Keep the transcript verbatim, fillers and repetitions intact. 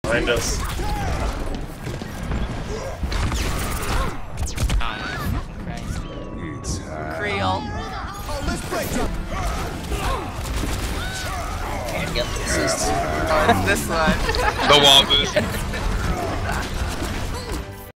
Behind us. Creole. Can't get this. Oh, it's this one. The wall boost.